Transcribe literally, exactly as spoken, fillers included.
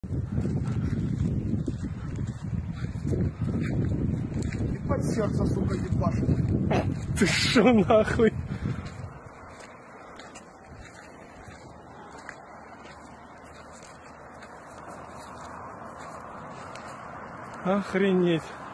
Ебать сердце, сука, ебашит. Ты шо нахуй? Охренеть.